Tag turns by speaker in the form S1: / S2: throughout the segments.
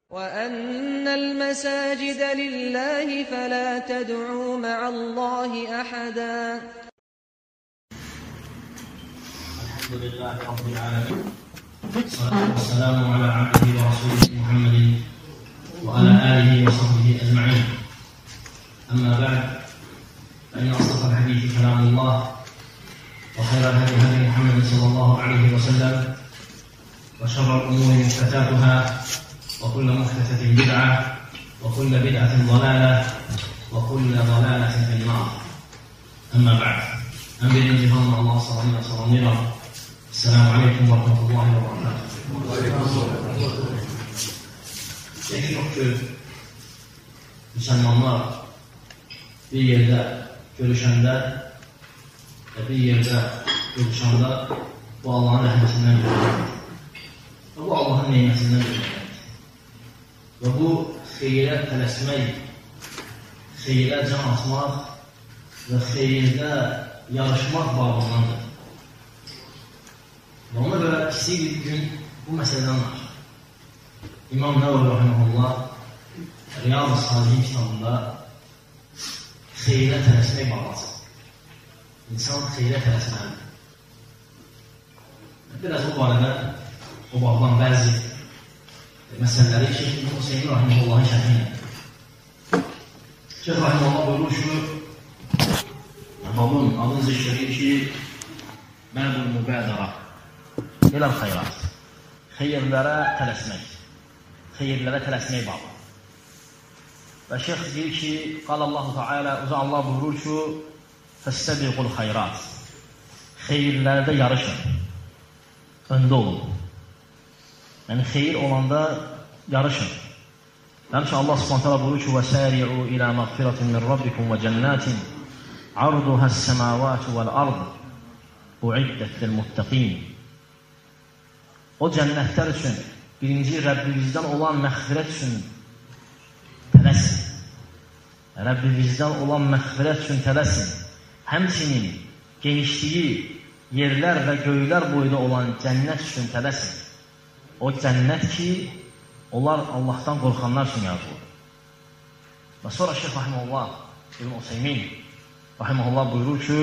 S1: وَأَنَّ الْمَسَاجِدَ لِلَّهِ فَلَا تَدْعُوا مَعَ اللَّهِ أَحَدًا.
S2: الحمد لله رب العالمين، والصلاة والسلام على عبده ورسوله محمد وعلى آله وصحبه أجمعين. أما بعد، فإن أصدق الحديث كلام الله، وخير الهدي هدي محمد صلى الله عليه وسلم، وشر الأمور محدثاتها، وكل محدثة بدعة، وكل بدعة ضلالة، وكل ضلالة في النار. أما بعد، أمرنا جهنم الله صلى الله عليه وسلم. Esselamu Aleyküm ve Rahmetullahi ve Barakatuhu. Şəkil yox ki, müsəlmanlar bir yerdə görüşəndə və bir yerdə görüşəndə bu Allahın rəhməsindən görüşəndir. Və bu Allahın neyməsindən görüşəndir. Və bu xeyrə tələsmək, xeyrə can atmaq və xeyrdə yarışmaq babındandır. Və ona görə istəyir bir gün bu məsələdən var. İmam Nəvəvi Rahiməhullah Riyad-ı Salihin kitabında xeyrə tələsmək bağlasın. İnsan xeyrə tələsməlidir. Biraz bu barədə o bağlan bəzi məsələləri Şeyh İbn Hüseyin Rahiməhullahın şərhinə. Şeyh Rahiməhullah buyurur ki, babın adını zikr edir ki, Məbul Mübədara İlal xeyrat. Xeyirlərə tələsmək. Xeyirlərə tələsmək bağlı. Və şeyx deyir ki, qalallahu Teala, uca Allah buyurur ki, fəstəbiqul xeyrat. Xeyirlərdə yarışın. Öndə olun. Yəni, xeyir olanda yarışın. Yəni ki, Allah subhanətələ buyurur ki, وَسَارِعُوا إِلَى مَغْفِرَةٍ مِنْ رَبِّكُمْ وَجَنَّاتٍ عَرْضُهَا السَّمَاوَاتُ وَالْأَرْضُ أُعِدَّتْ لِلْمُتَّقِينَ. O cənnətlər üçün, birinci Rəbbimizdən olan məğfirət üçün tələsin. Rəbbimizdən olan məğfirət üçün tələsin. Həmçinin genişliyi yerlər və göylər boyda olan cənnət üçün tələsin. O cənnət ki, onlar Allahdan qorxanlar üçün yaradılır. Və sonra Şeyh Rahiməhullah İbn Hüseyin Rahiməhullah buyurur ki,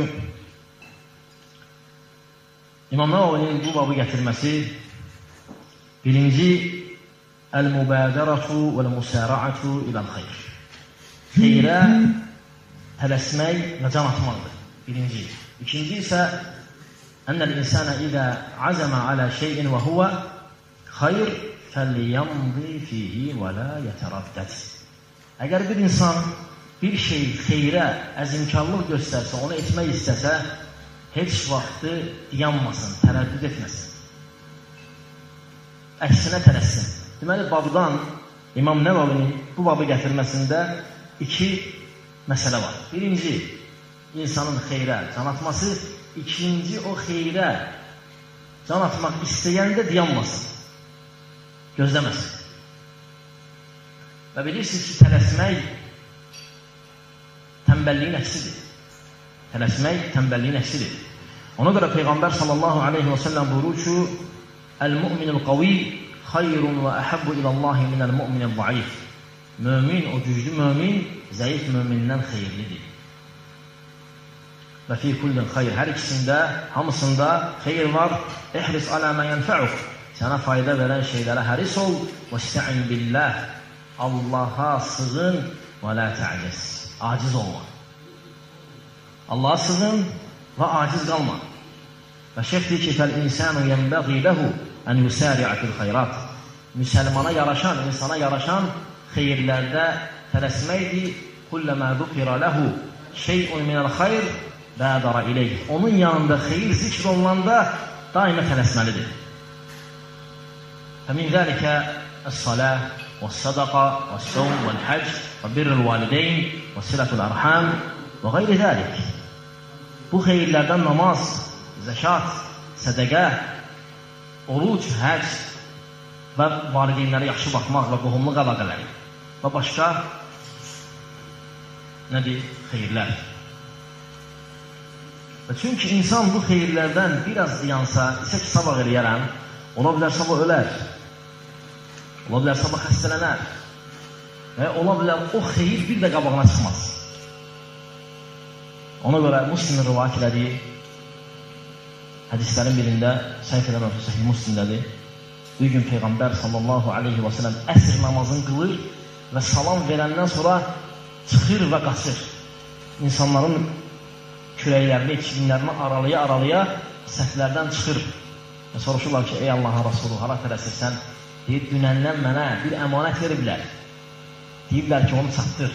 S2: İmam Nəvavinin bu babı gətirməsi birinci, əl-mübədərətu vəl-musəra'atu iləl-xeyr. Xeyrə tələsmək və can atmaqdır. Birinci. İkinci isə, ənəl-insənə idə azəmə alə şeyin və huvə xeyr fəlliyəmdi fihi və lə yətərəddəd. Əgər bir insan bir şey xeyrə əzimkarlıq göstərsə, onu etmək istəsə, heç vaxtı dayanmasın, tərəddüd etməsin. Əksinə tələssin. Deməli, babdan İmam Nəvavinin bu babı gətirməsində iki məsələ var. Birinci, insanın xeyrə can atması. İkinci, o xeyrə can atmaq istəyəndə dayanmasın, gözləməsin. Və bilirsiniz ki, tələsmək tənbəlliyin əksidir. Tələsmək tənbəlliyin əksidir. Ona görə Peyğəmbər sallallahu aleyhi və səlləm buyurur ki, Əl-mü'minul qavi xayrun və əhəbbu ilallahi minəl-mü'minil zəif. Mömin, o güclü mömin, zəif mömindən xeyirlidir. Və fi kullin xeyr. Hər ikisində, hamısında xeyir var. İhris alə mə yənfəuq. Sənə fayda verən şeylərə həris ol. Və istə'in billah. Allaha sığın və lə tə'ciz. Aciz olma. Allaha sığın və aciz qalma. Və şeyh deyir ki, fəl-insanu yənbəği ləhu ən yusəri'a fil xeyrat. Müsəlmana yaraşan, insana yaraşan xeyirlərdə tələsməkdir. Kulləmə zukira ləhu şey'un minəl xeyr bədara iləyh. Onun yanında xeyir zikr olunanda daimə tələsməlidir. Fəmin zəlikə əs-salah və-s-sadaqa və-s-sawm və-l-həcc və birrul valideyn və silatul arham və qeyri zəlik. Bu xeyirlərdən namaz, zəkat, sədəqə, oruc, həcc və valideynlərə yaxşı baxmaq və qohumluq əlaqələri və başqa nədir? Xeyirlər. Və çünki insan bu xeyirlərdən biraz dayansa, isə ki, sabah eləyərəm, ola bilər sabah ölər. Ola bilər sabah xəstələnər və ola bilər o xeyir bir də qabağına çıxmaz. Ona görə Müslimin rivayət elədiyi hədislərin birində, səhv eləmirəmsə Səhih Müslimdədir, bir gün Peyğəmbər sallallahu aleyhi və səlləm əsr namazını qılır və salam verəndən sonra çıxır və qaçır. İnsanların kürəklərini, çivinlərini aralaya səhvlərdən çıxır və soruşurlar ki, ey Allahın Rasulü, hara tələsirsən? Deyir, dünəndən mənə bir əmanət veriblər. Deyiblər ki, onu çatdır.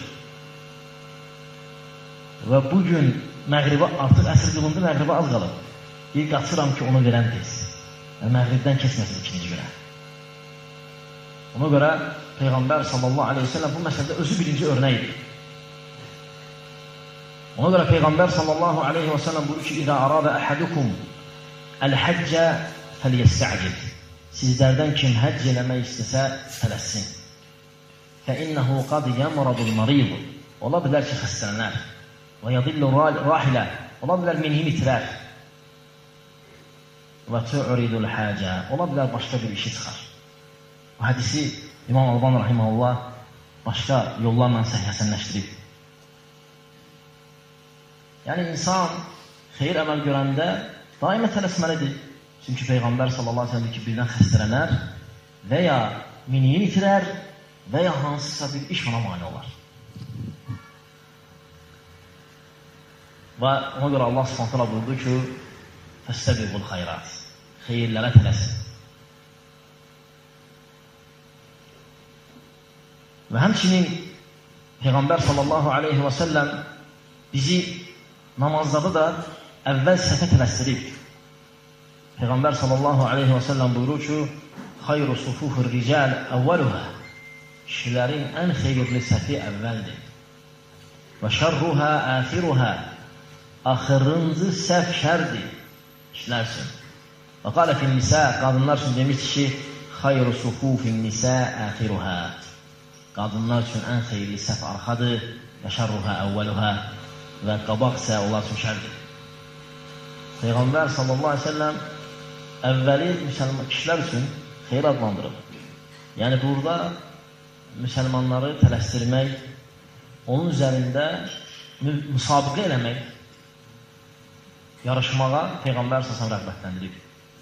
S2: Və bugün məğribə artıq əsr qılındı, məğribə az qalıb. Deyir, qaçıram ki, onu verəm tez. Və məğribdən keçməsin ikinci günə. Ona görə Peyğəmbər sallallahu aleyhi ve sellem bu məsələdə özü birinci örnəkdir. Ona görə Peyğəmbər sallallahu aleyhi ve sellem buyurur ki, İzə arada əhadukum əl-həccə fəliyəstəcil. Sizlərdən kim həcc eləmək istəsə tələssin. Fəinnəhu qad yəmradul marid. Ola bilər ki, xəstələnər. Və yadillu rahilə. Ola bilər minhini itirər. Və tu'ridul həcə. Ola bilər başqa bir işi çıxar. Bu hədisi İmam Alban rahiməhullah başqa yollarla səhiyyəsənləşdirib. Yəni insan xeyir əməl görəndə daimə tələsməlidir. Çünki Peyğəmbər sallallahu aleyhi ve sellem ki, birdən xəstələnər və ya miniyin itirər və ya hansısa bir iş ona mani olar. Və ona görə Allah subhanahu teala buyurdu ki, fəstəbiqul xayrat. Xeyirlərə tələsin. Və həmçinin Peyğəmbər sallallahu aleyhi və səlləm bizi namazlarda da əvvəl səhvə tələsdirib. Peyğəmbər sallallahu aleyhi və səlləm buyurur ki, xayru sufufur rical əvvəluhə. Kişilərin ən xeyirli səfi əvvəldir. Və şərruhə əxiruhə. Axırıncı səhv şərdir. Kişilər üçün. Və qalə fil nisə, qadınlar üçün demişdir ki, xayru sufufin nisə əxiruhə. Qadınlar üçün ən xeyirli səhv arxadır. Və şərruhə əvvəluhə. Və qabaq isə onlar üçün şərdir. Peyğəmbər sallallahu aleyhi ve sellem əvvəli kişilər üçün xeyir adlandırıb. Yəni burada müsəlmanları tələsdirmək, onun üzərində müsabiqə eləmək, yarışmağa Peyğəmbər sallallahu rəğbətləndirib.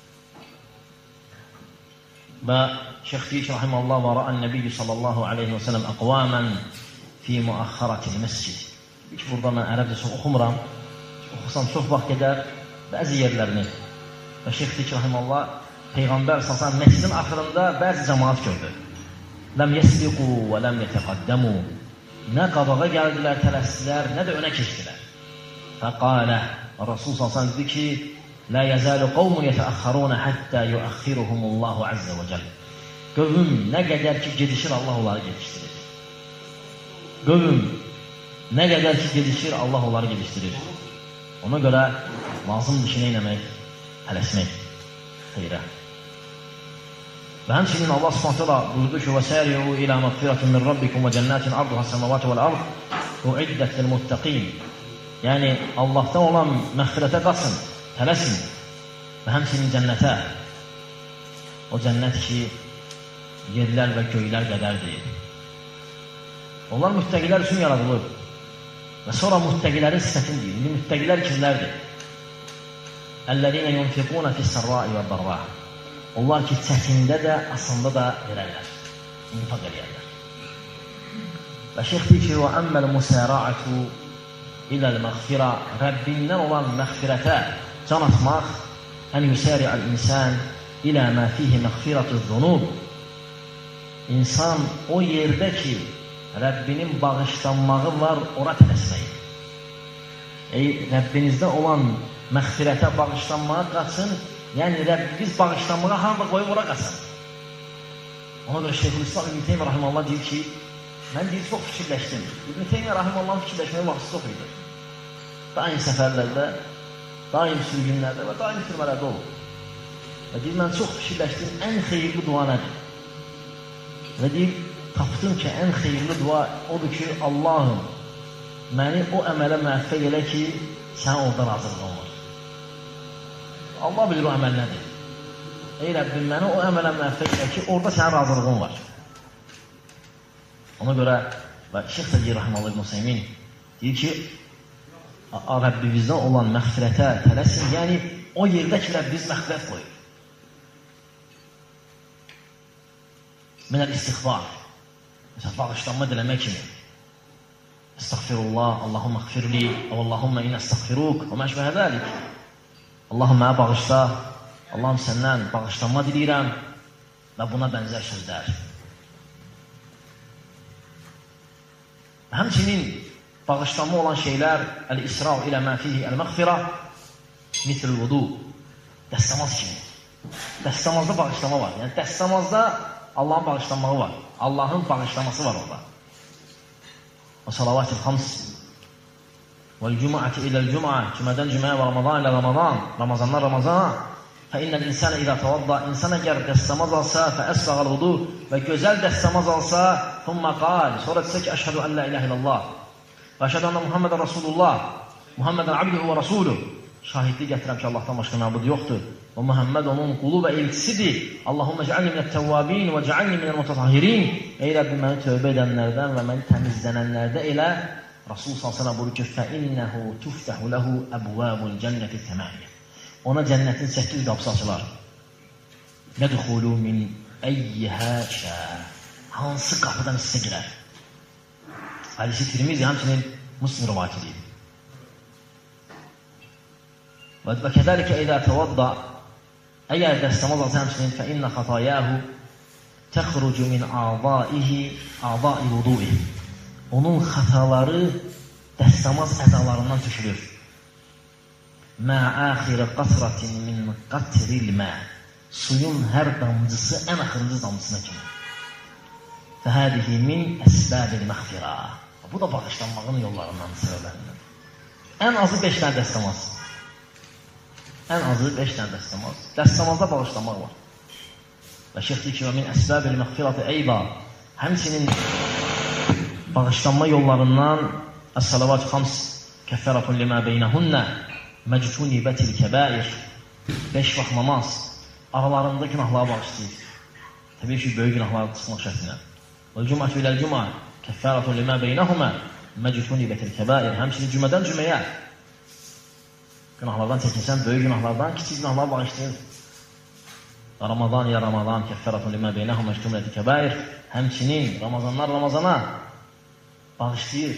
S2: Və Şeyx deyir ki, rahiməllah, və rə'ən nəbiyyü sallallahu aleyhi və səlləm əqvamən fi müəxxaratil məscid. Hiç burada mən ərəbcə çox oxumuram. Oxusam çox vaxt gedər bəzi yerlərini. Və Şeyx deyir ki, rahiməllah, Peyğəmbər sallallahu məscidin axırında bəzi cəmaat gördü. Ləm yəsbiqu və ləm yətəqaddəmu. Nə qabağa gəldilər, tələsdilər, nə də önə keçdilər. Fəqalə, Rasul sallallahu dedi ki, لا يزال قوم يتأخرون حتى يؤخرهم الله عز وجل. Qövüm nə qədər ki gedişir, Allah onları gedişdirir. Qövüm nə qədər ki gedişir, Allah onları gedişdirir. Ona görə lazımdır ki, nə eləmək? Tələsmək xeyrə. Və həmçinin Allah subhanahu teala buyurdu ki, وَسَارِعُوا إِلَى مَغْفِرَةٍ مِنْ رَبِّكُمْ وَجَنَّاتٍ عَرْضُهَا السَّمَاوَاتُ وَالْأَرْضُ أُعِدَّتْ لِلْمُتَّقِينَ. Yəni Allahdan olan məğfirətə qaçın, tələsin və həmçinin cənnətə. O cənnət ki, yerlər və göylər qədərdir. Onlar müttəqilər üçün yaradılır. Və sonra müttəqilərin sifətini deyir. İndi müttəqilər kimlərdir? Əl-ləzinə yunfiquna fis-sərra'i və darra. Onlar ki, çətində də, asanda da verərlər. İnfaq edərlər. Və şeyx deyir ki, və əmməl musəra'atu iləl-məğfirə. Rəbbindən olan məğfirətə can atmaq, ən yusəri'əl insan ilə mə fihi məğfirətü-zunub. İnsan o yerdə ki, Rəbbinin bağışlanmağı var, ora tələsmək. Rəbbinizdə olan məğfirətə, bağışlanmağa qaçın, yəni Rəbbiniz bağışlanmağa harada qoyub ora qaçın. Ona görə Şeyxülislam İbn Teymiyyə rahimehullah deyir ki, mən deyir, çox fikirləşdim. İbn Teymiyyə rahimehullahın fikirləşməyə vaxtı çox idi. Daim səfərlərdə, daim sürgünlərdə və daim türmələrdə olur. Və deyir, mən çox fikirləşdim, ən xeyirli dua nədir? Və deyir, tapdım ki, ən xeyirli dua odur ki, Allahım, məni o əmələ müvəffəq elə ki, sən orada razılığın var. Allah bilir o əməl nədir. Ey Rəbbim, məni o əmələ müvəffəq elə ki, orada sənin razılığın var. Ona görə Şeyx Təcir Rəhməllah İbn Hüseymin deyir ki, Rəbbimizdən olan məğfirətə tələsin, yəni o yerdə ki, Rəbbimiz məğfirət qoyur. Mənəl istiğfar, məsələn, bağışlanma diləmək kimi. Estağfirullah, Allahumma xfirli, Allahumma inə estağfiruk, və məşbəhə dəlik. Allahım mənə bağışla, Allahım səndən bağışlanma diləyirəm və buna bənzər sözlər. Həmçinin bağışlanma olan şeylər, əl-israv ilə məfihi əl-məğfirə, mitr-ül vudu, dəstəmaz kimi. Dəstəmazda bağışlama var. Yəni, dəstəmazda Allahın bağışlanmağı var. Allahın bağışlaması var orada. Və salavatil xams vəl-cüm'ati iləl-cüm'a, cümədən cüməyə və Ramazan ilə Ramazan, Ramazandan Ramazana, fəinnəl insənə idə təvadda, insan əgər dəstəmaz alsa, fəəsbəğəl vudu və gözəl dəstəmaz alsa, thumma qal, sonra desə ki, əşhədu ən la ilahe illallah və əşhədu ənə Muhammedən Rasulullah, Muhammedən abduhu və rasuluh, şahidlik gətirəm ki, Allahdan başqa məbud yoxdur və Muhammed onun qulu və elçisidir. Allahümmə cəalni minət-təvvabin və cəalni minəl-mutatahirin. Ey Rəbbim, məni tövbə edənlərdən və məni təmizlənənlərdə elə. Rasul s.ə.v buyurur ki, fəinnəhu tuftəhu ləhu əbvəbul cənnəti təməniyyə. Ona cənnətin 8 qapısı açılar. Yədxulu min əyyihə şə. Hansı qapıdan sizə girər? Hədisi Tirmizi, həmçinin Müslim rivayət edir. Və kədəlikə edə təvadda, əgər dəstəmaz alsa həmçinin fəinnə xatayəhu təxrucu min a'dai vudu'i. Onun xataları dəstəmaz əzalarından düşülür. Mə əxirə qatratin min qatril mə. Suyun hər damcısı ən axırıncı damcısına kimi. Fəhədihi min əsbəbil məxfirə. Bu da bağışlanmağın yollarından, səbəblərindən. Ən azı 5 dənə dəstəmaz. Ən azı 5 dənə dəstəmaz. Dəstəmazda bağışlanmaq var. Və şeyx deyir ki, min əsbəbil məxfirəti eyda. Həmçinin bağışlanma yollarından əs-salavat xams kəffəratun limə beynəhunnə məctunibətil kəbəir. 5 vaxt namaz aralarında günahları bağışlayır. Təbii ki, böyük günahları çıxmaq şərtinə. Vəl-cümətü iləl-cümə kəffəratun limə beynəhumə məctunibətil kəbəir. Həmçinin cümədən cüməyə günahlardan çəkinsən, böyük günahlardan kiçik günahları bağışlayır. Ramazan ya Ramazan kəffəratun limə beynəhumə məctunibətil kəbəir. Həmçinin Ramazanlar Ramazana bağışlayır.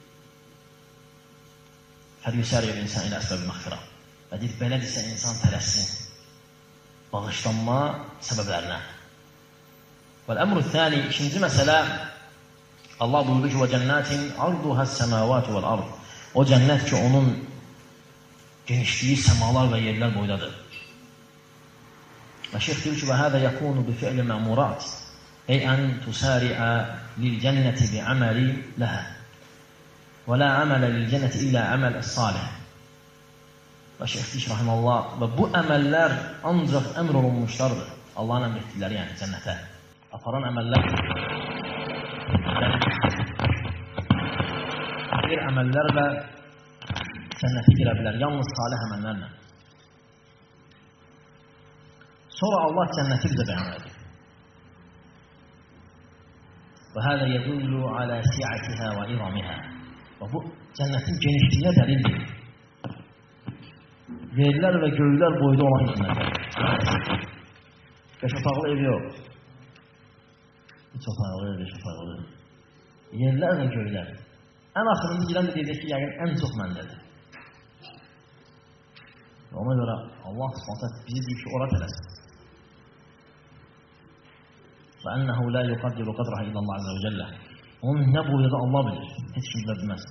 S2: Fəryusəriyyəl insan ilə əsbəb məxfirə. Və deyir, belədirsə insan tələssin bağışlanma səbəblərinə. Vəl-əmru thəni, ikinci məsələ, Allah buyurdu ki, və cənnətin arduhəs səməvəti vəl-ard. O cənnət ki, onun genişliyi səmalar və yerlər boydadır. Və şeyx deyir ki, və hədə yəkunu bi fi'li məmurat. Ey ən tüsariə lil-cənnəti bi əməli ləhə. Və la əmələ lil-cənnəti illə əməl əs-salih. Və şeyx deyir ki, rahiməllah, və bu əməllər ancaq əmr olunmuşlardır. Allahın əmr etdikləri, yəni cənnətə. Aparan əməllər bir əməllərlə cənnətə girə bilər, yalnız salih əməllərlə. Sonra Allah cənnəti bizə bəyan edir. Və hələ yədullu alə si'ətihə və iramihə. Və bu cənnətin genişliyinə dəlildir. Yerlər və göylər boyda olan cənnətlər. 5 otaqlı ev yox. 3 otaqlı, 5 otaqlı. Yerlər və göylər. Ən axırında girən də deyəcək ki, yəqin ən çox məndədir. Ona görə Allah s.ə.v bizi deyir ki, ora tələsin. Və ənəhu la yuqaddiru qadraha illallah azə və cəllə. Onun nə boyada Allah bilir, heç kim bilə bilməz.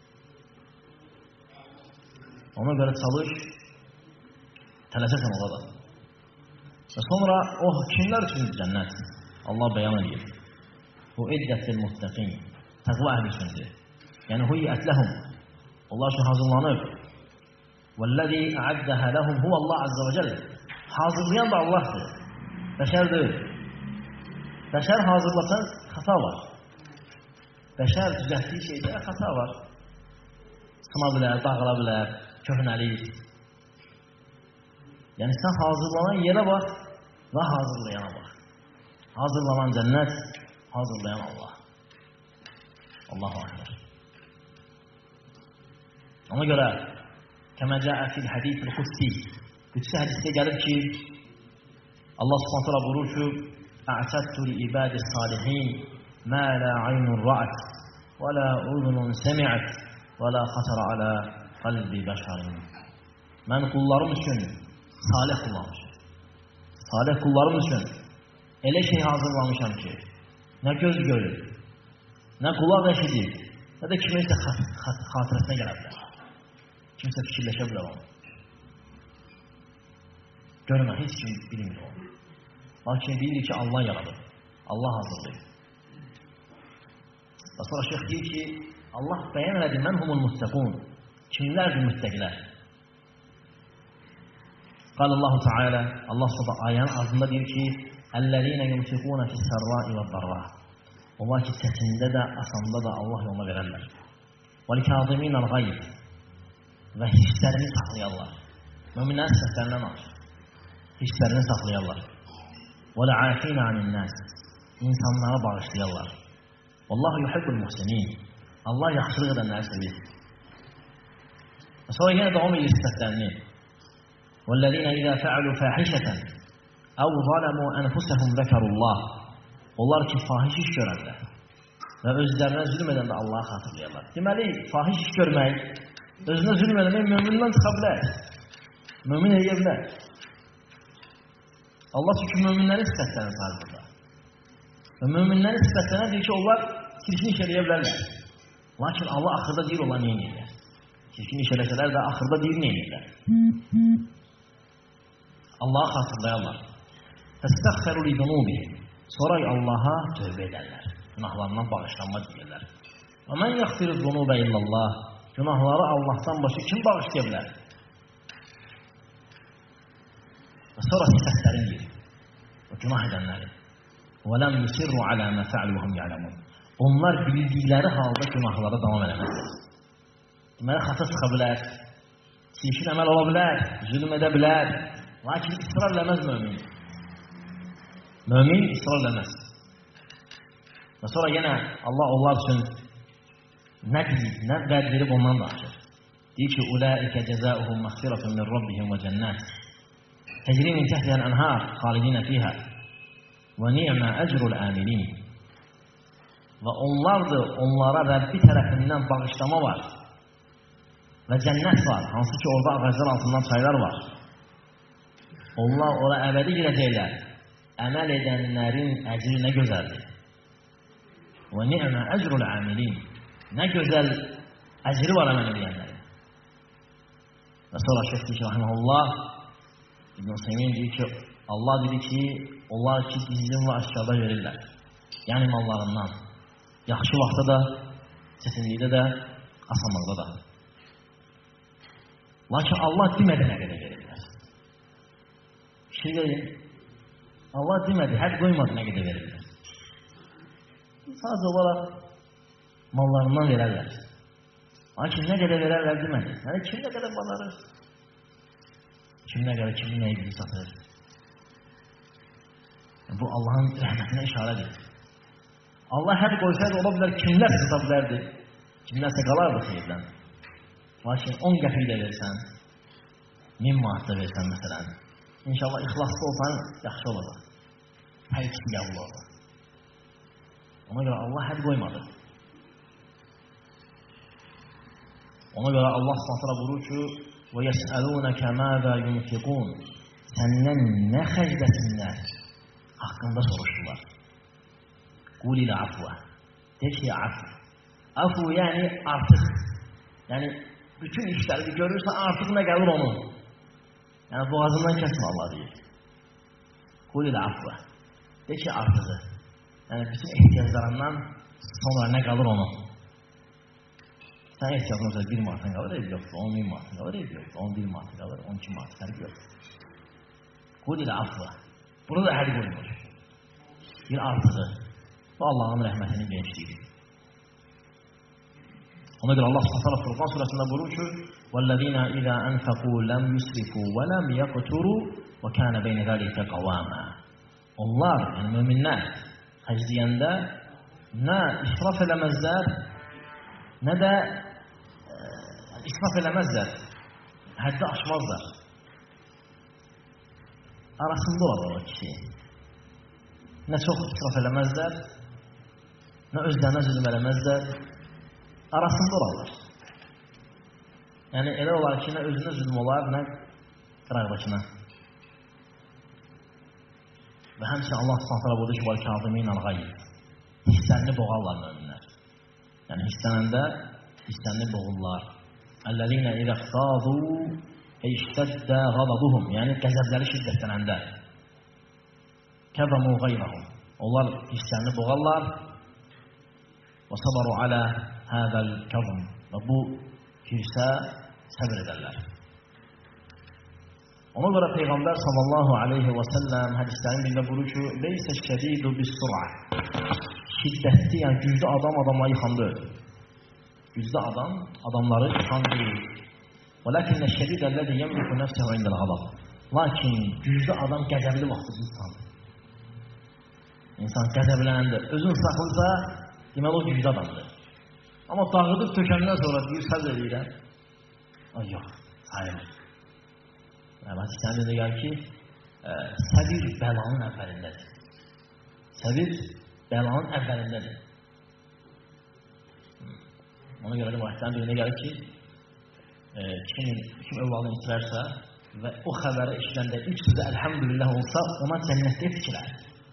S2: Ona görə çalış, tələsəsən orada. Və sonra o kimlər üçün cənnət? Allah bəyan edir. Bu iddətdir muttəqin. Təqva əhli üçündür. Yəni huyyət ləhum. Allah üçün hazırlanıb. وَالَّذِي أَعَدَّهَا لَهُمْ هُوَ اللّٰهُ عَزَّ وَجَلَّ. Hazırlayan da Allah'tır. Bəşər deyil. Bəşər hazırlasan xata var. Bəşər düzəltdiyi şeydə xata var. Sına bilər, dağıla bilər, köhnəlik. Yəni sən hazırlanan yerə bax və hazırlayana bax. Hazırlanan cənnət, hazırlayan Allah. Allahu akbar. Ona görə kəmə cəə fil hədithil qudsi, qudsi hədisdə gəlir ki, Allah subhanahu taala buyurur ki, "A'tadtu li ibadis salihin ma la aynun ra'at və la uzunun semi'at və la xatara ala qalbi bəşərin." Mən qullarım üçün, salih qullarım üçün elə şey hazırlamışam ki, nə göz görür, nə qulaq eşidir, nə də kiminsə xatirəsinə gələ bilər. Kimsə fikirləşə bilər onu. Görmə, heç kim bilmir onu. Lakin bilir ki, Allah yaradır, Allah hazırlayır. Və sonra şeyh deyir ki, Allah bəyan elədi, mən humul muttəqun, kimlərdir müttəqilər? Qal Allahu Teala, Allah subhanahu ayənin ardında deyir ki, "Ellezine yunfiquna fis-sarra'i ve'd-darra." Onlar ki, çətində də, asanda da Allah yoluna verərlər. "Vel-kaziminel-gayz." Və hisslərini saxlayarlar. Möminlər sifətlərindən alır. Hisslərini saxlayarlar. "Vel-afina anin-nas." İnsanlara bağışlayarlar. "Vallahu yuhibbul-muhsinin." Allah yaxşılıq edənləri sevir. Və sonra yenə davam edir sifətlərini. "Vellezine izâ fe'alû fâhişeten ev zalemu enfusehum zekerullah." Onlar ki, fahiş iş görərlər və özlərinə zülm edəndə Allah'ı xatırlayarlar. Deməli, fahiş iş görmək, özünə zülm edəmək mömindən çıxa bilər. Mömin eləyə bilər. Allah çünki möminlərin sifətlərini sayır burada. Və möminlərin sifətlərinə deyir ki, onlar çirkin iş eləyə bilərlər. Lakin Allah axırda deyir, onlar neyin edirlər? Çirkin iş eləsələr də axırda deyir, neyin edirlər? Allah'ı xatırlayarlar. "Fəstəğfəru li zunubihim." Sonra Allah'a tövbə edərlər. Günahlarından bağışlanma deyirlər. "Və men yəğfiru zunubə illallah." Günahları Allah'tan başqa kim bağışlaya bilər? Və sonra sifətlərin deyir. O günah edənləri. "Və lem yusirru alə mə fə'lu və hum ya'lemun." Onlar bildikləri halda günahlara davam edəməzlər. Deməli, xata çıxa bilər, çirkin əməl ola bilər, zülm edə bilər. Lakin israr eləməz mömin. Mömin israr eləməz. Və sonra yenə Allah onlar üçün nə deyib, nə vəd verib ondan danışır. Deyir ki, "Ulaikə cəzauhum məğfiratun min rabbihim və cənnət. Təcri min təhtihəl ənhar, xalidinə fiyhə. Və ni'mə əcrul amilin." Və onlardır, onlara Rəbbi tərəfindən bağışlama var. Və cənnət var, hansı ki orada ağaclar altından çaylar var. Onlar ora əbədi girəcəklər. Əməl edənlərin əcri nə gözəldir. Və ni'mə əcrul amilin. Nə gözəl əcri var əməl edənlərin. Və sonra Şeyh deyir ki, rahimehullah, İbn Hüseymin deyir ki, Allah dedi ki, onlar ki gizlin və aşkarda verirlər. Yəni mallarından. Yaxşı vaxtda da, çətinlikdə də, asanlıqda da. Lakin Allah demədi nə qədər verirlər. Şey verin, Allah demədi, həd qoymadı nə qədər verirlər. Sadəcə olaraq mallarından verərlər. Lakin nə qədər verərlər demədi. Yəni kim nə qədər malları, kim nə qədər, kimin nəyi bizi satır. Bu Allahın rəhmətinə işarədir. Allah həd qoysaydı ola bilər, kimlər sata bilərdi, kimlərsə qalardı xeyirdən. Lakin 10 qəpik də versən, 1000 manat da versən məsələn, İnşallah ixlaslı olsan yaxşı olacaq. Hər ikisi qəbul olacaq. Ona görə Allah həd qoymadı. Ona görə Allah s.ə.v buyurur ki, وَيَسْأَلُونَكَ مَاذَا يُنْفِقُونَ Səndən nə xərcləsinlər haqqında soruşdular. قُولِ الْعَفْوَ De ki, afv. Afv yəni artıq. Yəni bütün işləri görürsən artıq nə gəlir onun. Yəni boğazından kəsmə Allah deyir. قُولِ الْعَفْوَ De ki, artığı. Yəni bütün ehtiyaclarından sonra nə qalır onun. Sən ehtiyacın olsa 1 manatın qalır, ev yoxdur, 10.000 manatın qalır, ev yoxdur, 11 manatın qalır, 12 manatın fərq yoxdur. قُولِ الْعَفْوَ Burada da həd qoyulur. Bir artığı. Bu Allah'ın rəhmətinin genişliyidir. Ona görə Allah s.ə.v Furqan surəsində buyurur ki, وَالَّذِينَ إِذَا أَنْفَقُوا لَمْ يُسْرِفُوا وَلَمْ يَقْتُرُوا وَكَانَ بَيْنَ ذَلِكَ قَوَامًا Onlar, yəni müminlər, xərcləyəndə nə israf eləməzlər, nə də israf eləməzlər, həddi aşmazlar. Arasında olar o kişi. Nə çox israf eləməzlər, nə özlərinə zülm eləməzlər, arasında olarlar. Yəni, elə olar ki, nə özünə zülm olar, nə qıraqdakına. Və həmçinin Allah s.ə.v. budur ki, vəl-kâzimin əl-ğayb. Hisslərini boğarlar möminlər. Yəni, hisslərini boğurlar. Əl-ləzinə iləxtâzu eştəddə qadabuhum. Yəni, qəzəbləri şiddətlənəndə. Kəzəmu qayrahum. Onlar hisslərini boğarlar. Və sabaru alə həzəl kəzm. Və bu hirsə səbir edərlər. Ona görə Peyğəmbər sallallahu aleyhi və səlləm hədislərin birində buyurur ki, leysə şədidu bis-sur'a. Şiddətli, yəni güclü adam adamları yıxanda öldür. Güclü adam adamları yıxan deyil. Və lakinnə şədidəlləzi yəmliku nəfsəhu indəl-ğadab. Lakin güclü adam qəzəbli vaxtı insandır. İnsan qəzəblənəndə özün saxlısa, deməli o güclü adamdır. Amma dağıdıb tökəndən sonra bir səbr edirəm. Ay yox, sayılır. Hədislərin də gəlir ki, səbir bəlanın əvvəlindədir. Səbir bəlanın əvvəlindədir. Ona görə də vahidlərin birində gəlir ki, kim övladını itirərsə və o xəbəri işləndə ilk sözü əlhəmdülillah olsa, ona cənnətdə fikirlər.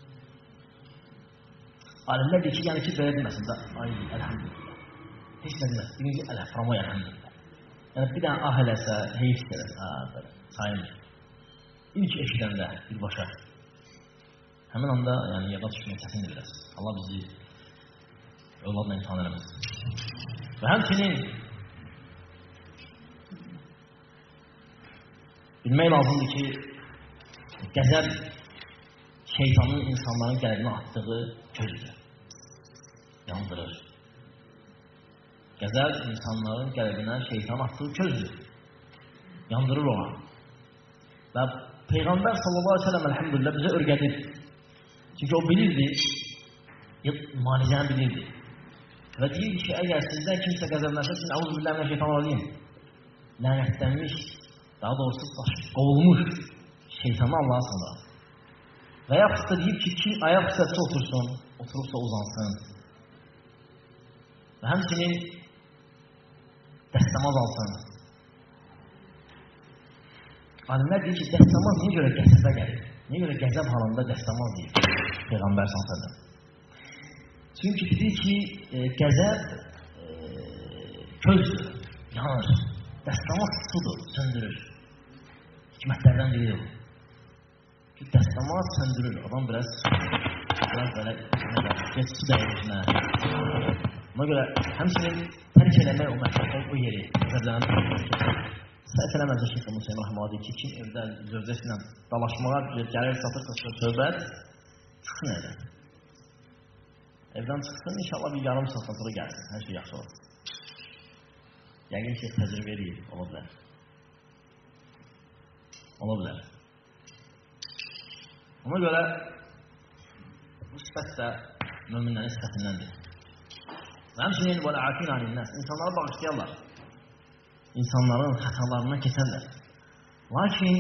S2: Alimlər deyir ki, yəni ki, belə deməsin də, ay, əlhəmdülillah. Heç nə deməsin, birinci əlhəmdülillah, əlhəmdülillah. Yəni, bir dənə eləsə, heyif eləsə, sayılır. İlk eşidəndə birbaşa. Həmin anda yəni, yada düşmək çətindir biraz. Allah bizi övladla imtihan eləməsin. Və həmçinin bilmək lazımdır ki, qəzəb şeytanın insanların qəlbinə atdığı közdür. Yandırır. Qəzəb insanların qəlbinə şeytan atdığı közdür. Yandırır ona. Və Peyğəmbər sallallahu aleyhi ve sellem elhamdülillah bizə örgədir. Çünki o bilirdi, manicəni bilirdi. Və deyir ki, əgər sizdən kimsə qəzəblənsə, sizin əuzubillahə şeytanlarıyım. Lənətlənmiş, daha doğrusu qovulmuş şeytanı Allah'a sanır. Və yaxud da deyib ki, kim ayaq üstə otursun, oturubsa uzansın. Və həmçinin dəstəmaz alsın. Alimlər deyir ki, dəstəmaz niyə görə qəzəbə gəlir? Niyə görə qəzəb halında dəstəmaz deyir Peyğəmbər s.ə.v. Çünki deyir ki, qəzəb közdür, yanır. Dəstəmaz sudur, söndürür. Hikmətlərdən biri olur. Ki, dəstəmaz söndürür. Adam biraz belə geç su dəyirişinə. Ona görə həmçinin tərk eləmək o məhvədə o yeri qəzəblənən səhv eləməzsə Şeyh Musa Rəhməli ki, kim evdə zövcəsi ilə dalaşmağa gəlir, satır, söhbət çıxsın evdən. Evdən çıxsın, inşallah bir yarım saat sonra gəlsin, hər şey yaxşı olur. Yəqin ki, təcrübə eləyir, ola bilər. Ola bilər. Ona görə bu sifət də möminlərin sifətindəndir. Və həmçinin vəl-afin anin-nəs, insanları bağışlayarlar. İnsanların xətalarına keçərlər. Lakin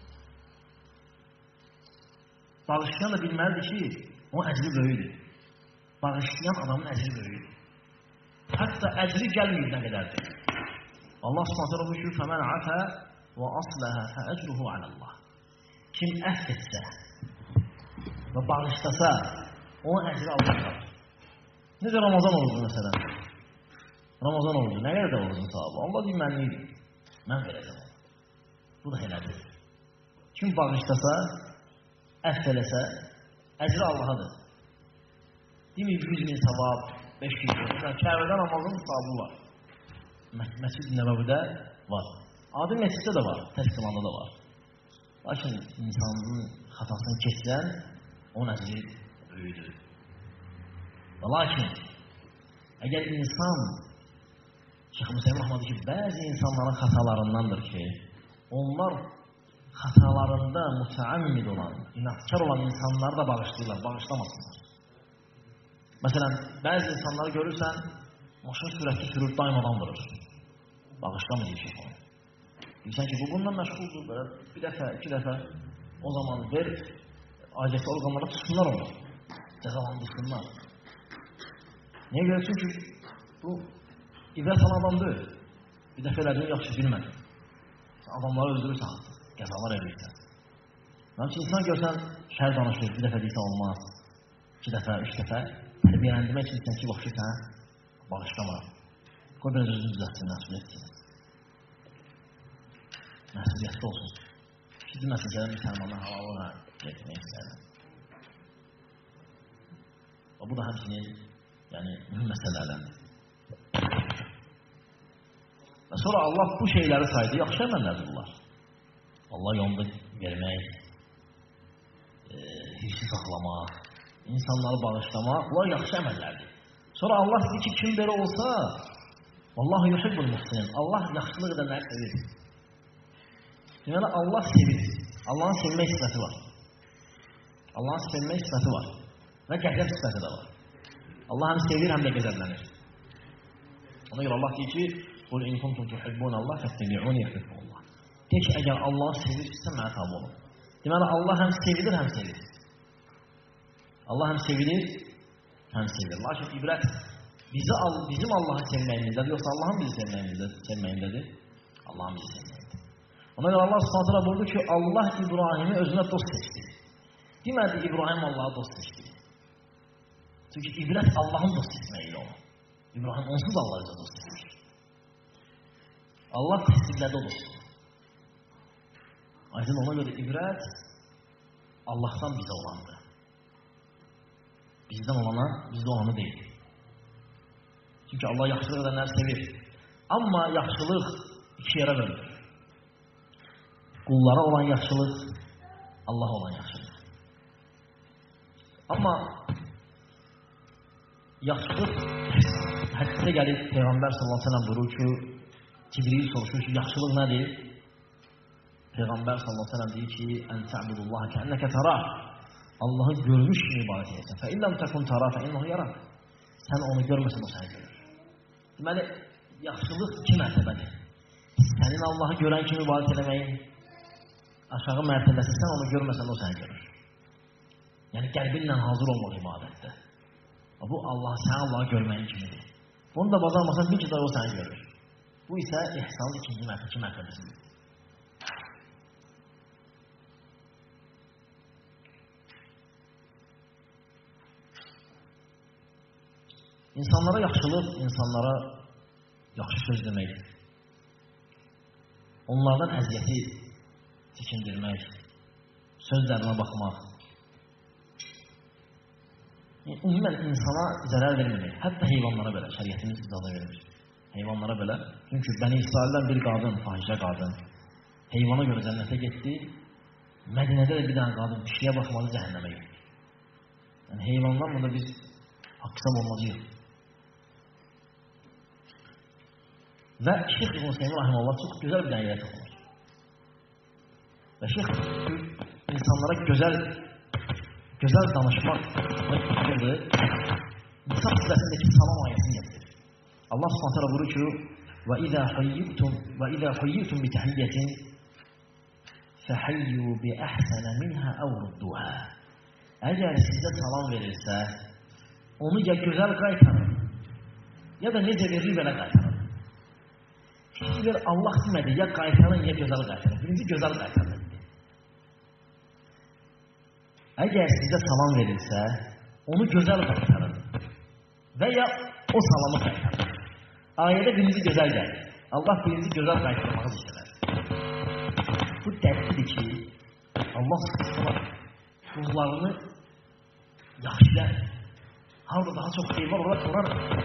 S2: bağışlayan da bilməlidir ki, o əcri böyüdür. Bağışlayan adamın əcri böyüdür. Hətta əcri gəlməyir nə qədərdir. Allah s.ə.v. buyurur ki, فَمَنْ عَفَى وَأَصْلَهَ فَأَجْرُهُ عَلَى اللّٰهِ. Kim əhv etsə və bağışlasa, onun əcri Allah'dır. Necə Ramazan orucu məsələn? Ramazan orucu, nə qədər də orucun sahabı? Allah deyir, mən neydim? Mən verəcəm. Bu da elədir. Kim bağışlasa, əhv eləsə, əcri Allah'adır. Demir 100 min savab, 500 min. Kəbədə namazın sahabı var. Məscid-i Nəbəvidə var. Adi məsciddə də var, təşkilanda da var. Lakin insanın xatasını keçsən, onun əcri böyüdür. Və lakin, əgər insan, Şeyh Musa Rəhməli ki, bəzi insanların xatalarındandır ki, onlar xatalarında mütəəmmid olan, inadkar olan insanları da bağışlayırlar, bağışlamasınlar. Məsələn, bəzi insanları görürsən, maşın sürətli sürür, daim adam vurur. Bağışlama deyəcək onu. Deyirsən ki, bu bundan məşğuldur, belə bir dəfə, iki dəfə o zaman ver, ailəsi orqanlara tutsunlar onu. Cəzalandırsınlar. Niyə görə? Çünki bu ibrət alan adam deyil. Bir dəfə elədiyini yaxşı bilmədi. Adamları öldürürsən, qəzalar edirsən. Mənim üçün insan görsən, şəhər danışır, bir dəfə deyirsən olmaz, iki dəfə, üç dəfə, tərbiyələndirmək üçün sən ki, baxışırsən, bağışlamıram. Qoy biraz özünü düzəltsin, məsuliyyətdir. Məsuliyyətli olsun. Siz deməsin ki, müsəlmanlar havalı getmək istəyirəm. Bu da həmçinin mühüm məsələlərdir. Və sonra Allah bu şeyləri saydı, yaxşı əməllərdir bunlar. Allah yolunda vermək, hirsi saxlamaq, insanları bağışlamaq, bunlar yaxşı əməllərdir. Sonra Allah deyir ki, kim belə olsa, Allahu yuhibbul muhsinin. Allah yaxşılıq edənləri sevir. Deməli, Allah sevir. Allahın sevmək sifəti var. Allahın sevmək sifəti var. Və qəzəb sifəti də var. Allah həm sevir, həm də qəzəblənir. Ona görə Allah deyir ki, قُلْ اِنْ كُنْتُمْ تُحِبُّونَ اللّٰهِ فَاتَّبِعُونِ يَحْبِبْكُمُ اللّٰهِ. Deyir ki, əgər Allahı sevirsə, mənə tabi olun. Deməli, Allah həm sevilir, həm sevir. Allah həm sevilir, həm sevir. Lakin ibrət bizim Allahı sevməyimizdə, yoxsa Allahın bizi sevməyimdədir? Allahın bizi sevməyimdədir. Ona görə Allah s.ə.v. buyurdu ki, Allah İbrahimi özünə dost seçdi. Demədi, İbrahim Allah'a dost seçdi. Çünki ibrət Allahın dost seçməyidir onu. İbrahim onsuz Allah'a dost seçmiş. Allah təsdiqlədi o dostu. Aydın ona görə ibrət Allahdan bizə olandır. Bizdən olana, bizdə olanı deyil. Çünki Allah yaxşılıq edənləri sevir. Amma yaxşılıq iki yerə bölünür. Qullara olan yaxşılıq, Allaha olan yaxşılıq. Amma yaxşılıq hədisdə gəlib Peyğəmbər s.ə.v. buyurur ki, Cibril soruşur ki, yaxşılıq nədir? Peyğəmbər s.ə.v. deyir ki, ən tə'budullaha kənnəkə tərah. Allahı görmüş kimi ibadət edirsən. Fə illəm təkun tərah, fə innahu yaraq. Sən onu görməsən, o səni görür. Deməli, yaxşılıq iki mərtəbədir. Sənin Allahı görən kimi ibadət eləməyin aşağı mərtəbəsi, sən onu görməsən, o səni görür. Yəni, qəlbinlə hazır olmaq ibadətdə. Bu, sən Allahı görməyin kimidir. Bunu da bacarmasan, bir ki, o səni görür. Bu isə ihsanın ikinci mərtəbəsidir. İnsanlara yaxşılıq, insanlara yaxşı söz demək, onlardan əziyyəti çəkindirmək, sözlərinə baxmaq, ümumən insana zərər verməmək, hətta heyvanlara belə, şəriətimiz icazə vermir. Heyvanlara belə, çünki Bəni İsraildən bir qadın, fahişə qadın, heyvana görə cənnətə getdi, Mədinədə də bir dənə qadın pişiyə baxmalı cəhənnəmə getdi. Yəni, heyvanlarla da biz haqsam olmalıyıq. Və Şeyx İbn Hüseyin Rahiməllah çox gözəl bir dənə yerə toxunur. Və Şeyx insanlara gözəl danışmaq fikirdir. Nisa surəsindəki salam ayəsini gətirir. Allah Subhanahu buyurur ki: "Və izə huyyitum bi tahiyyatin fəhayyu bi ahsana minha aw rudduha." Əgər sizə salam verilsə, onu ya gözəl qaytarın, ya da necə verir belə qaytarın. Fikir Allah demədi, ya qaytarın, ya gözəl qaytarın. Birinci gözəl qaytarın. Əgər sizə salam verilsə, onu gözəl qaytarın və ya o salamı qaytarın. Ayədə birinci gözəl gəlir. Allah birinci gözəl qaytarmağı istəyir. Bu dəlildir ki, Allah s.ə.v. qullarını yaxşı, harada daha çox xeyir var, orar.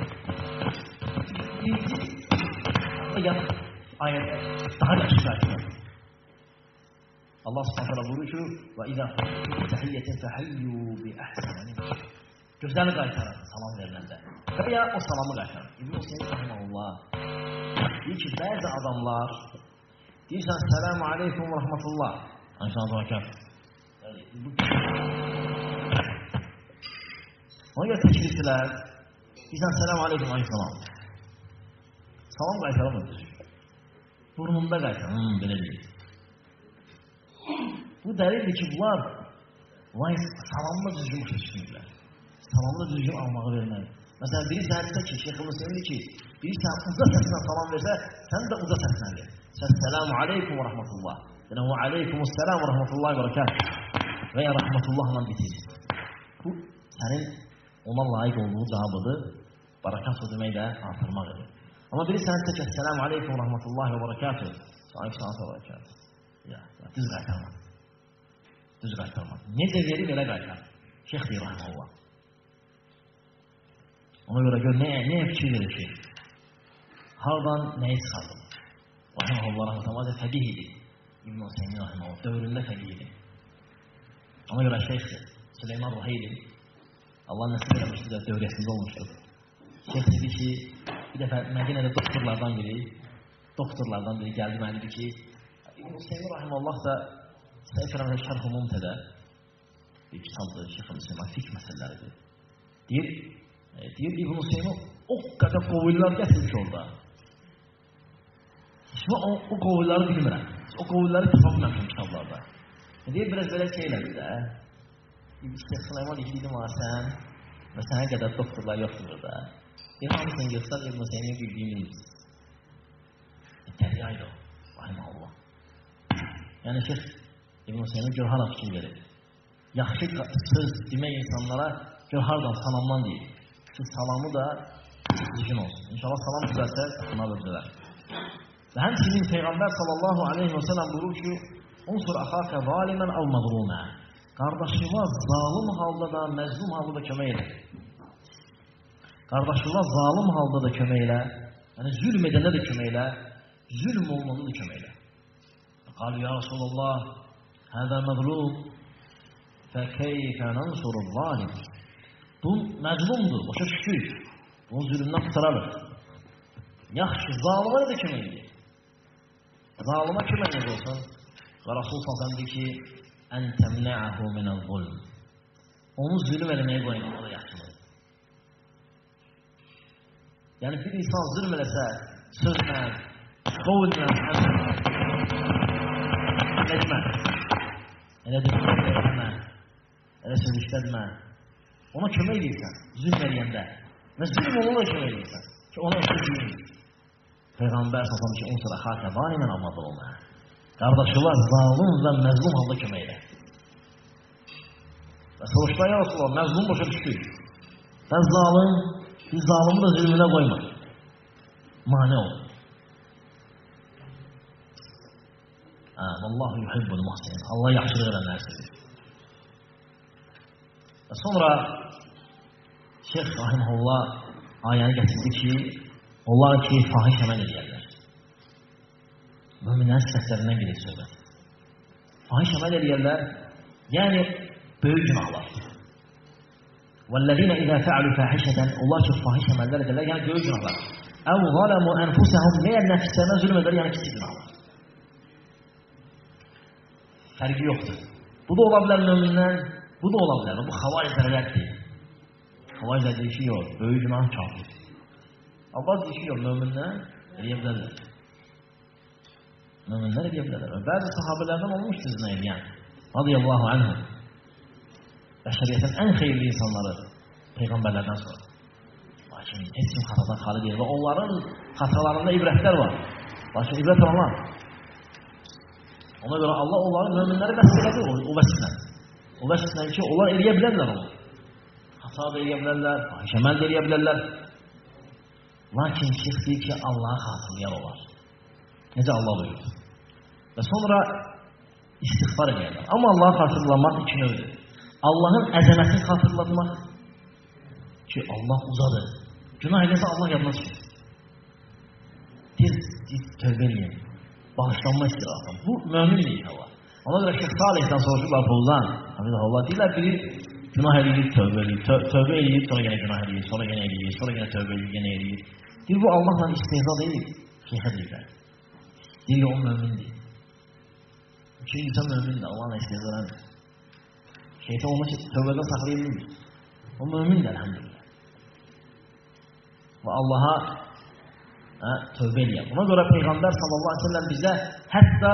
S2: Birinci ayədə daha yaxşı qaytarır. Allah s.ə.v. buyurur ki, وَإِذَا حُيِّتُمْ بِتَحِيَّةٍ فَحَيُّوا بِأَحْسَنَ مِنْهَا. Gözəl qaytarın salam veriləndə. Və ya o salamı qaytarın. İbn Hüseyin Rahiməhullah deyir ki, bəzi adamlar deyirsən, Selamu aleykum və rəhmətullah. Ayşan Zakir. Ona görə təkliflər deyirsən, Selamu aleykum, ayşan. salam qaytaramır. Burnunda qaytar. Belə deyil. Bu dəlildir ki, bunlar salamla düzgün başa düşmürlər. Salamla düzgün almağı verməli. Məsələn, biri səhərdə ki, Şeyximiz deyir ki, biri sənə uca səsinə salam versə, sən də uca səsinə ver. Səssəlamu aleykum və rəhmətullah. Yəni, və aleykumussalam və rəhmətullahi və bərəkət. Və ya rəhmətullahla bitir. Bu, sənin ona layiq olduğu cavabıdır. Barakat o deməklə artırmaq edir. Amma biri sənə tək Esselamu aleykum və rəhmətullahi və bərəkətü. Aleyküm və bərəkətü. Düz qaytarma. Düz qaytarma. Necə verib elə qaytar. Şeyx deyir rəhməllah. Ona görə gör, nəyə fikir verir şeyx? Hardan nəyi çıxardım? Rəhməllah rəhmətullah fəqih idi. İbn-i Hüseymin rəhməllah dövründə fəqih idi. Ona görə şeyxdir. Süleyman Ruheyli Allah nəsib eləmişdir də dövriyəsində olmuşdur. Şeyx dedi ki, bir dəfə Mədinədə doktorlardan biri gəldi mənə dedi ki, İbn-i Hüseymin rəhməllah da Səhifələmdə Şərh-ı Mumtədə bir kitabdır, Şeyx-ül Hüseymin fiqh məsələləridir. Deyir, İbn-i Hüseymin o qədər qovullar gətirmiş orada. Şimdi o qovulları bilmirəm. O qovulları tapamıram kitablarda. Deyir, biraz belə şey elədi də. Şeyx Süleyman deyildi sən və sənə qədər doktorlar yoxdur burada. Deyir, hamısını göstər, İbn-i Hüseymin bildiyimiz. Təbiyyaydı o, rahiməhullah. Yəni, Şeyx İbn-i Hüseymin gör hara fikir verir. Yaxşı söz demək insanlara gör haradan, salamdan deyil. Ki, salamı da düzgün olsun. İnşallah salam düzəlsə, buna da düzələr. Və həmçinin Peyğəmbər sallallahu aleyhi və sələm buyurur ki, unsur axaka zalimən al-mazlumə. Qardaşıma zalim halda da, məzlum halda da kömək elə. Qardaşıma zalim halda da kömək elə. Yəni, zülm edəndə də kömək elə. Zülm olmanı da kömək elə. Qalu, ya Resulallah, hədə məzlum, fəkeyfə nənsuru zalim. Bu məzlumdur, başa düşdük. Bunun zülmündən tutaralır. Yaxşı, zalimə də kömək edir. Zalimə kömək edir olsun. Və Rasul s.ə.v deyir ki, ən təmnə'əhu minəl zulm. Onu zülm eləməyə qoyun, o da yaxşıdır. Yəni, bir insan zülm eləsə, sözlə, qovullə, eləmə. Elə demə, elə söz işlədmə. Ona kömək edirsən, zülm eləyəndə. Və zülm ona da kömək edirsən. Ki, ona eşit deyil. Peyğəmbər s.ə.v ki, unsur əxakə zalimən amazır olma. Qardaşılar zalim və məzlum halda kömək elə. Və soruşlar, ya Resulallah, məzlum başa düşdük. Sən zalim, biz zalimi da zülmünə qoyma. Mane ol. Vallahu yuhibbul muhsinin. Allah yaxşılıq edənlər sevir. Və sonra Şeyx rahiməhullah ayəni gətirdi ki, onlar ki, fahiş əməl edərlər. Möminlərin sifətlərindən gedir söhbət. Fahiş əməl edərlər, yəni böyük günahlar. وَالَّذِينَ إِذَا فَعَلُوا فَاحِشَةً onlar ki, fahiş əməllər edərlər, yəni böyük günahlar. اَوْ ظَلَمُوا أَنْفُسَهُمْ məyər nəfslərinə zülm edər, yəni kiçik günahlar. Fərqi yoxdur. Bu da ola bilər mömindən, bu da ola bilər. Bu xavarizlərə rəddir. Xavarizlər deyir ki, yox, böyük günah kafir. Allah deyir ki, yox, mömindən eləyə bilərlər. Möminlər eləyə bilərlər. Bəzi sahabələrdən olmuşdur zina eləyən. Radiyallahu anhum. Bəşəriyyətin ən xeyirli insanları Peyğəmbərlərdən sonra. Lakin heç kim xatadan xali deyil və onların xatalarında ibrətlər var. Lakin ibrət olanlar. Ona görə Allah onların möminləri vəsb elədi o vəsblə. O vəsblə ki, onlar eləyə bilərlər onu. Xata da eləyə bilərlər, fahişəməl də eləyə bilərlər. Lakin şeyx deyir ki, Allah'a xatırlayan olar. Necə Allah buyurur. Və sonra istiğfar edirlər. Amma Allah'a xatırlamaq iki növdür. Allahın əzəmətini xatırlatmaq ki, Allah uzadır. Günah edəsə Allah yadına çıxır. Tez tövbə edin. Bağışlanma istirahı. Bu mömindir inşallah. Ona görə Şeyx Salihdən soruşurlar Fuzdan. Allah deyirlər, biri günah eləyir, tövbə eləyir. Tövbə eləyir, sonra yenə günah eləyir, sonra yenə eləyir, sonra yenə tövbə eləyir, yenə eləyir. Deyir, bu Allahla istehza deyil. Şeyxə deyirlər. Deyir, o mömindir. İki insan mömindir, Allahla istehza eləmir. Şeytan onu tövbədən saxlayabilir. O mömindir, əlhamdülillah. Və Allaha tövbə eləyək. Buna görə Peyğəmbər sallallahu aleyhi ve sellem bizə hətta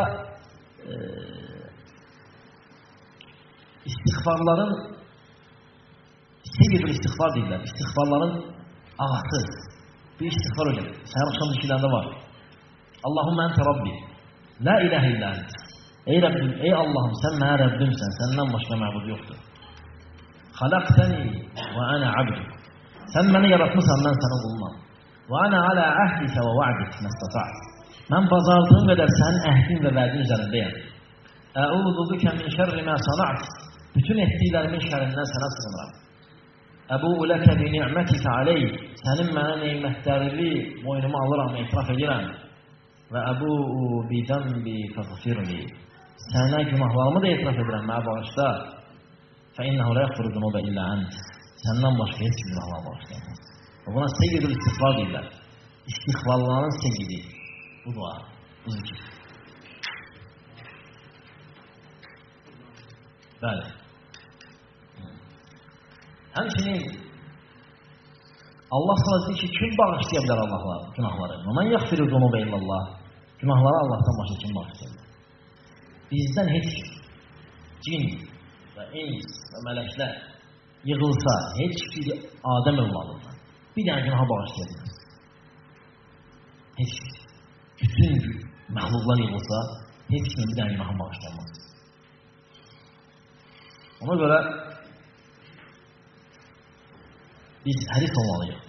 S2: istiğfarların seyyidül istiğfar deyirlər. İstiğfarların ağası. Bir istiğfar hocam. Səhər axşam zikirlərində var. Allahümme ente Rabbi. La ilahe illa ente. Ey Rabbim, ey Allah'ım sen mənə Rabbimsən. Səndən başqa məbud yoxdur. Xalaqtəni və ana abduk. Sən məni yaratmısan, mən sənə qulunam. Və ana ala ahdikə və va'dik məstata'at. Mən bazardığım qədər sənin əhdin və vədin üzərindəyəm. Əudu bikə min şərri mə sana't. Bütün etdiklərimin şərindən sənə sığınıram. Əbu ləkə bi ni'mətikə aleyh. Sənin mənə neymətlərini boynuma alıram, etiraf edirəm. Və əbu bi zəmbi fəğfirli. Sənə günahlarımı da etiraf edirəm, mənə bağışda. Fəinnəhu lə yəxfiru zunubə illə ənt. Səndən başqa heç günahlar bağışlayamaz. Buna seyyidül istiğfar deyirlər. İstiğfarların seyyidi. Bu dua, bu zikir. Bəli. Həmçinin Allah sana deyir ki, kim bağışlaya bilər Allahlar, günahları? Mən yəxfiru zunubə illallah. Günahları Allahdan başqa kim bağışlaya bilər? Bizdən heç cin və ins və mələklər yığılsa, heç bir Adəm övladından bir dənə günahı bağışlaya bilər. Heç bir. Bütün məxluqlar yığılsa, heç kim bir dənə günahı bağışlayamaz. Ona görə biz həris olmalıyıq.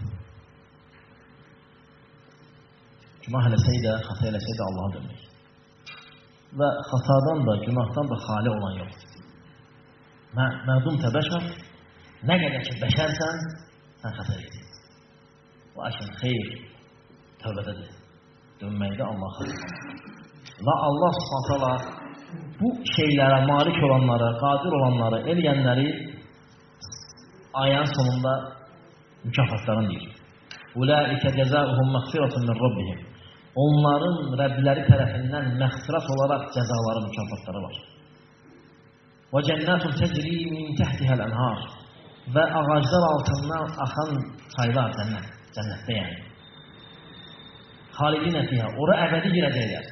S2: Günah eləsəydə, xata eləsəydə Allaha dönmək. Və xatadan da, günahdan da xali olan yoxdur. Mədum təbəşər, nə qədər ki bəşərsən, sən xata edin. Lakin xeyr, tövbədədir. Dönməkdə Allah xatırlanır. Və Allah s.ə.v. bu şeylərə malik olanları, qadir olanları, eləyənləri ayənin sonunda mükafatların deyir. Ulaikə cəzauhum məğfirətun min rabbihim. Onların Rəbbiləri tərəfindən məğfirət olaraq cəzaları, mükafatları var. Və cənnətun təcri min təhtihəl ənhar. Və ağaclar altından axan çaylar cənnətdə yəni. Xalidinə fiyhə, ora əbədi girəcəklər.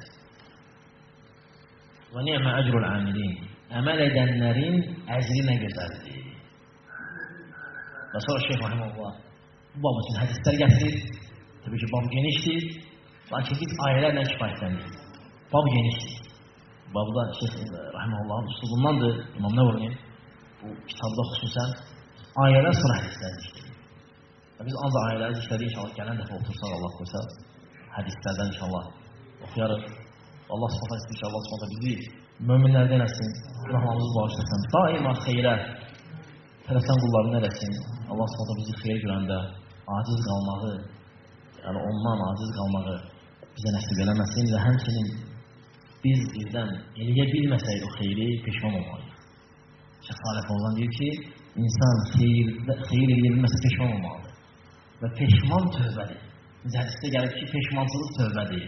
S2: Və ni'mə əcrul amilin. Əməl edənlərin əcri nə gözəldir. Və sonra Şeyh Rahimullah bu bab üçün hədislər gətirir. Təbii ki, bab genişdir. Lakin biz ayələrlə kifayətləndik. Bab genişdir. Babda Şeyh Rahimullah'ın üslubundandır, İmam Nəvvinin bu kitabda xüsusən ayələr sonra hədislər işləyir. Biz ancaq ayələri işlədik, inşallah gələn dəfə otursaq Allah qoysa, hədislərdən inşallah oxuyarıq. Allah s.ə.v. istəyir ki, Allah s.ə.v. bizi möminlərdən eləsin, günahlarımızı bağışlasın, daima xeyrə tələsən qullarını eləsin. Allah s.ə.v. bizi xeyr görəndə aciz qalmağı, yəni ondan aciz qalmağı bizə nəsib eləməsin və həmçinin biz bizdən eləyə bilməsək o xeyri peşman olmalıyıq. Şeyh Salih Fəvzan deyir ki, insan xeyir eləyə bilməsə peşman olmalıdır. Və peşman tövbədir. Biz hədisdə gəlib ki, peşmansızlıq tövbədir.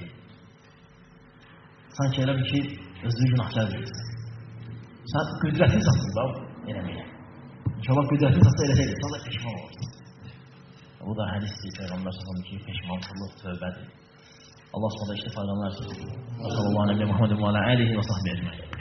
S2: Sanki elə bir ki, özlüyü günahkar verirsən. Sən qüdrətli satın da eləməyə. İnşallah qüdrətli satın eləsəydir, sən də peşman olursun. Bu da hədisdir, Peyğəmbər s.ə.v. ki, peşmansızlıq tövbədir. Allah s.ə.v. işte faydalar olsun. Və sallallahu aleyhi ve Muhammed və alə alihi və sahbihi ecmaîn.